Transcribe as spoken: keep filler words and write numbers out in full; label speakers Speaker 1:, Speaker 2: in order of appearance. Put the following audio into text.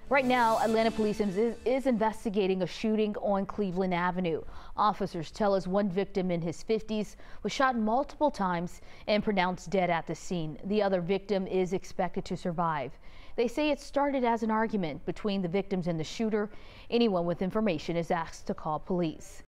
Speaker 1: Right now, Atlanta police is, is investigating a shooting on Cleveland Avenue. Officers tell us one victim in his fifties was shot multiple times and pronounced dead at the scene. The other victim is expected to survive. They say it started as an argument between the victims and the shooter. Anyone with information is asked to call police.